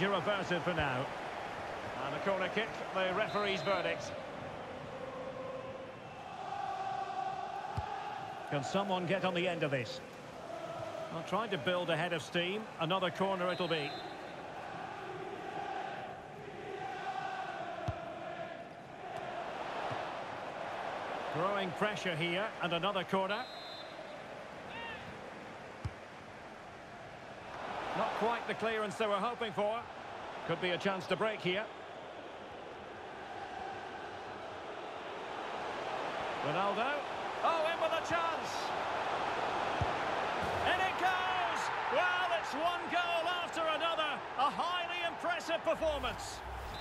danger averted for now. And a corner kick, the referee's verdict. Can someone get on the end of this? Well, trying to build ahead of steam. Another corner it'll be. Growing pressure here, and another corner. Not quite the clearance they were hoping for. Could be a chance to break here. Ronaldo. Oh, in with a chance. And it goes! Well, it's one goal after another. A highly impressive performance.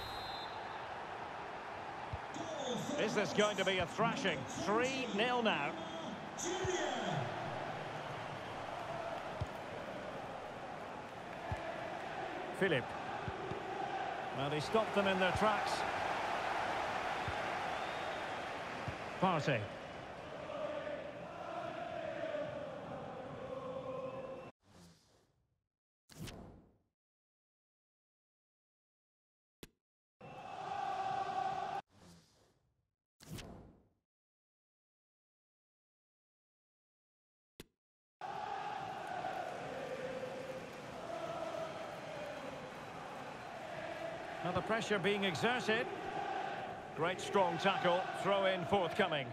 Is this going to be a thrashing? 3-0 now. Philip. Well, he stopped them in their tracks. Partey. Now the pressure being exerted. Great strong tackle, throw in forthcoming.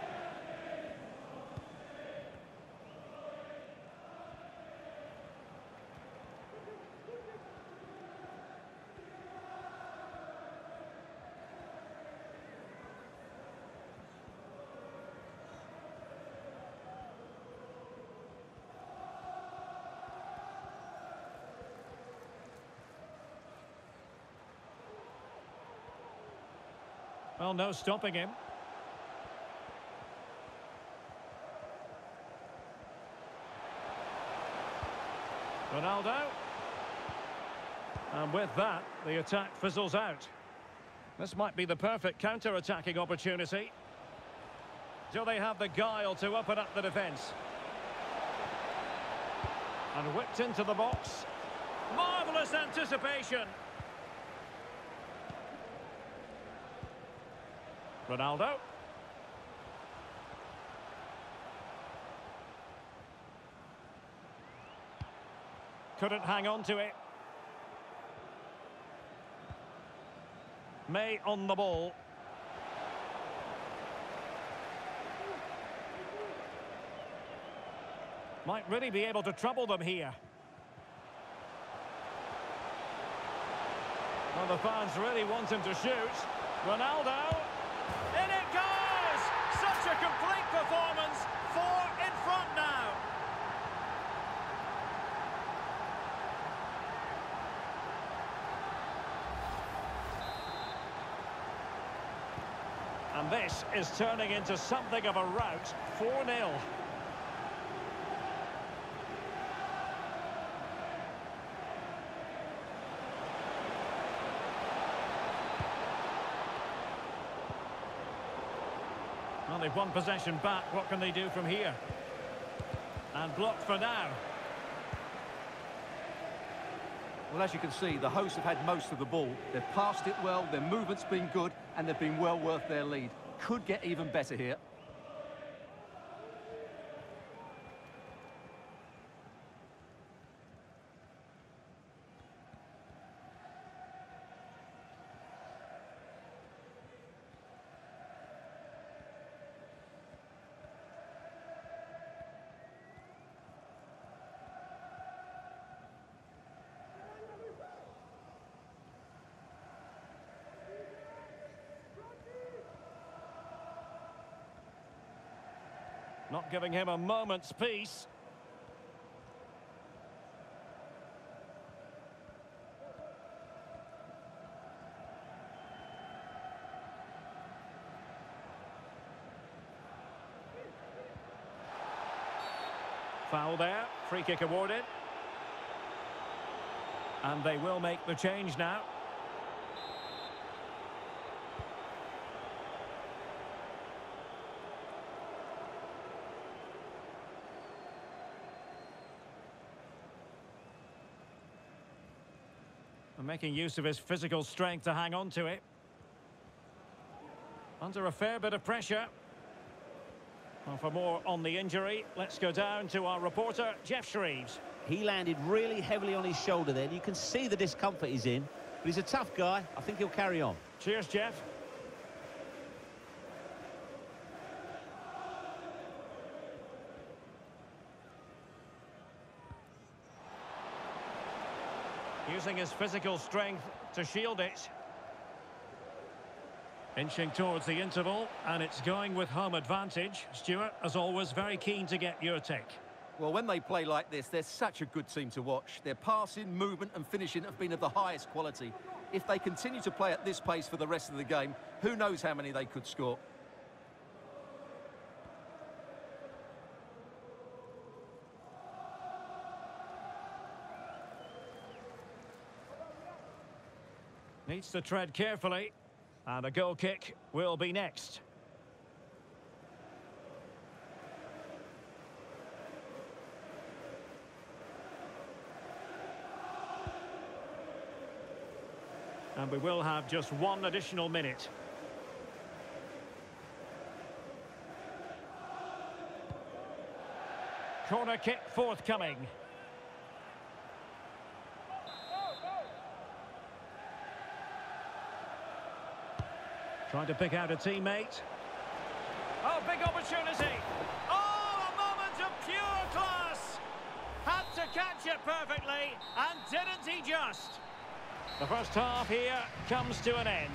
Well, no stopping him. Ronaldo. And with that, the attack fizzles out. This might be the perfect counter-attacking opportunity. Do they have the guile to open up the defence? And whipped into the box. Marvellous anticipation. Ronaldo. Couldn't hang on to it. May on the ball. Might really be able to trouble them here. Well, the fans really want him to shoot. Ronaldo. In it goes! Such a complete performance. 4 in front now. And this is turning into something of a rout. 4-0. Well, they've won possession back. What can they do from here? And blocked for now. Well, as you can see, the hosts have had most of the ball. They've passed it well, their movement's been good, and they've been well worth their lead. Could get even better here. Not giving him a moment's peace. Foul there. Free kick awarded. And they will make the change now. And making use of his physical strength to hang on to it. Under a fair bit of pressure. Well, for more on the injury, let's go down to our reporter, Geoff Shreeves. He landed really heavily on his shoulder there. You can see the discomfort he's in. But he's a tough guy. I think he'll carry on. Cheers, Geoff. Using his physical strength to shield it. Inching towards the interval, and it's going with home advantage. Stuart, as always, very keen to get your take. Well, when they play like this, they're such a good team to watch. Their passing, movement and finishing have been of the highest quality. If they continue to play at this pace for the rest of the game, who knows how many they could score. Needs to tread carefully, and a goal kick will be next. And we will have just one additional minute. Corner kick forthcoming. Trying to pick out a teammate. Oh, big opportunity. Oh, a moment of pure class. Had to catch it perfectly, and didn't he just? The first half here comes to an end.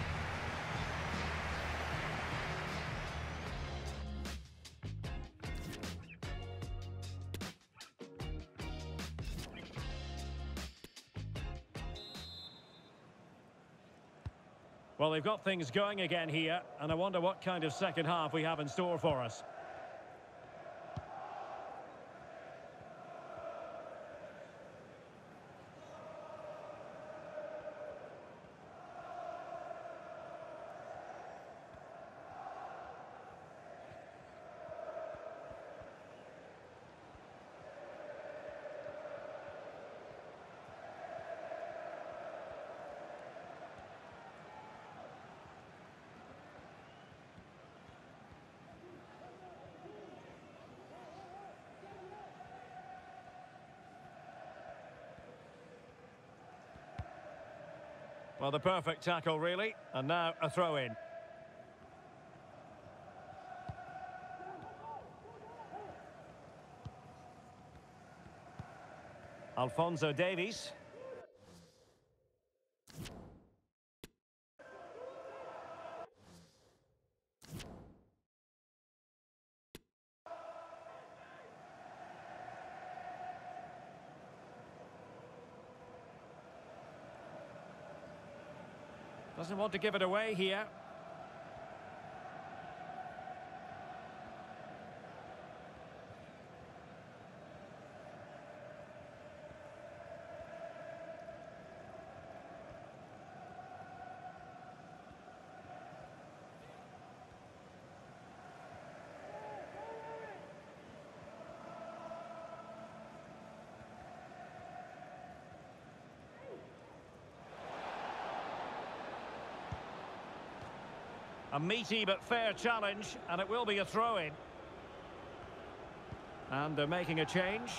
Well, they've got things going again here, and I wonder what kind of second half we have in store for us. Well, the perfect tackle, really. And now a throw-in. Alphonso Davies. Doesn't want to give it away here. A meaty but fair challenge, and it will be a throw-in. And they're making a change.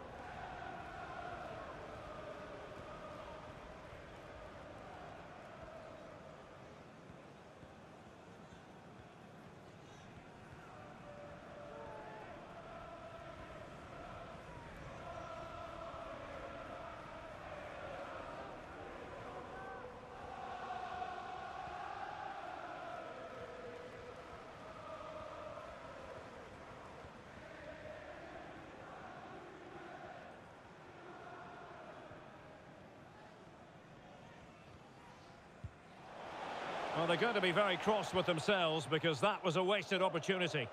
Well, they're going to be very cross with themselves because that was a wasted opportunity.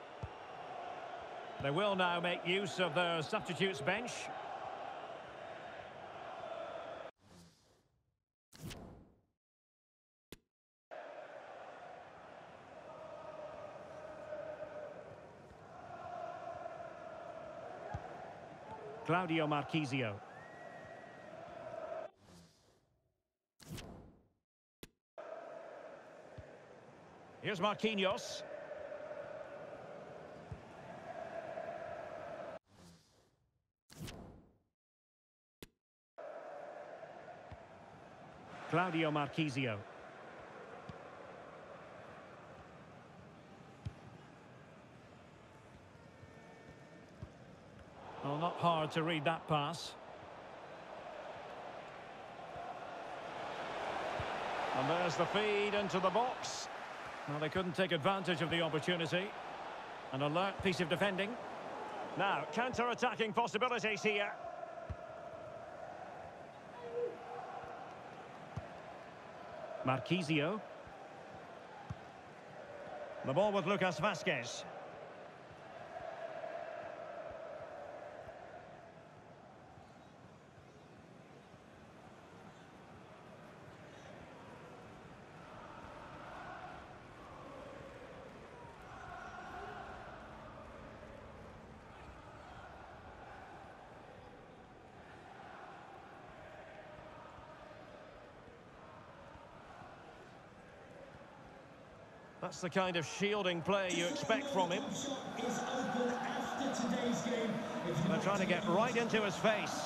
They will now make use of their substitutes bench. Claudio Marchisio. Here's Marquinhos. Claudio Marchisio. Well, not hard to read that pass. And there's the feed into the box. Well, they couldn't take advantage of the opportunity. An alert piece of defending. Now, counter-attacking possibilities here. Marchisio. The ball with Lucas Vazquez. That's the kind of shielding play you expect from him. They're trying to get right into his face.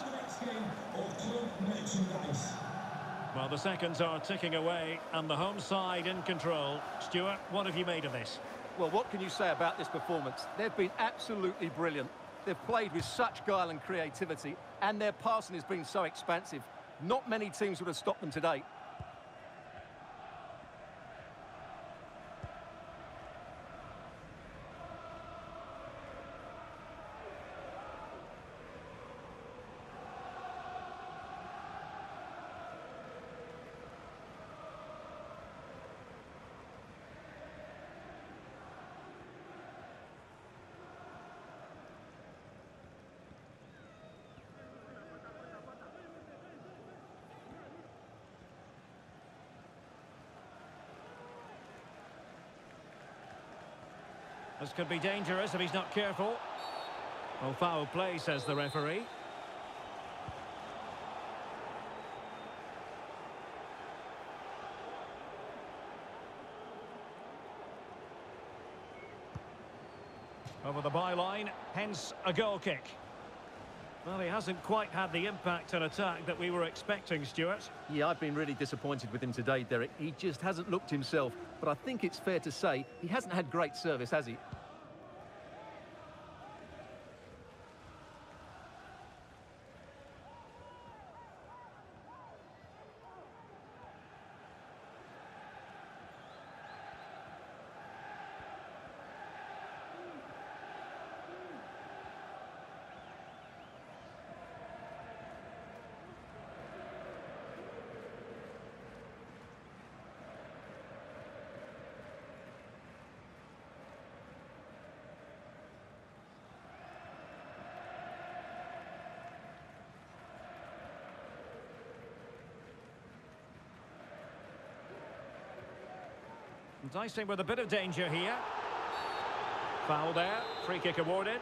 Well, the seconds are ticking away and the home side in control. Stuart, what have you made of this? Well, what can you say about this performance? They've been absolutely brilliant. They've played with such guile and creativity, and their passing has been so expansive. Not many teams would have stopped them today. This could be dangerous if he's not careful. Oh, foul play, says the referee. Over the byline, hence a goal kick. Well, he hasn't quite had the impact and attack that we were expecting, Stuart. Yeah, I've been really disappointed with him today, Derek. He just hasn't looked himself. But I think it's fair to say he hasn't had great service, has he? Dicing with a bit of danger here. Foul there, free kick awarded.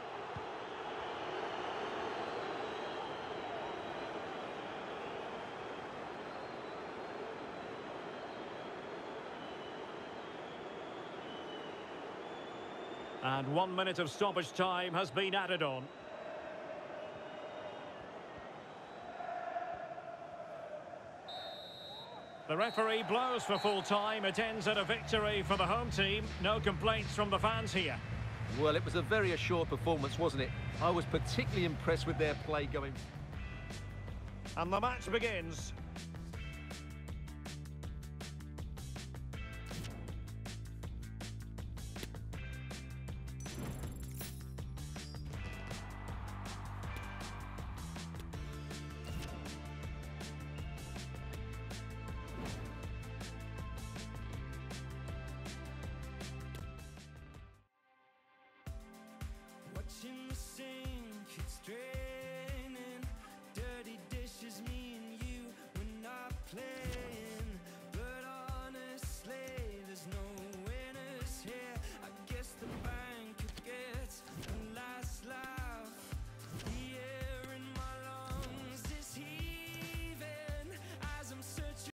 And 1 minute of stoppage time has been added on. The referee blows for full time. It ends at a victory for the home team. No complaints from the fans here. Well, it was a very assured performance, wasn't it? I was particularly impressed with their play going. And the match begins.